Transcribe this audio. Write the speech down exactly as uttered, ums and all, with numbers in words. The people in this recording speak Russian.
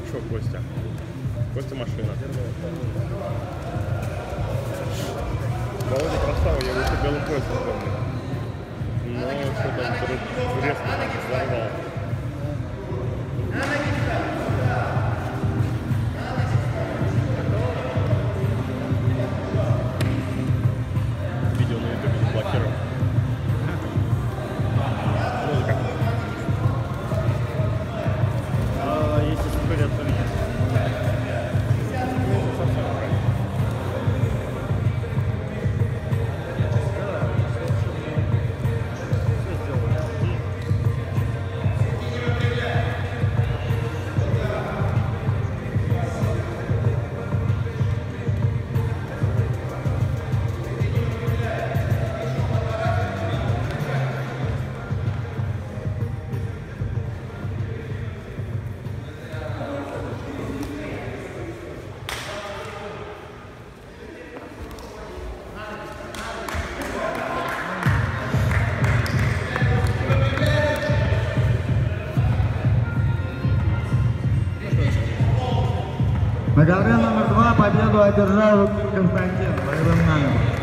что, Костя? Костя машина. Володя красава, я его еще белым поясом помню. Но что там резко взорвал. Видео на ютубе заблокировал. Музыка. А если смотреть, то нет. На ковре номер два победу одержал Константин боевым номером.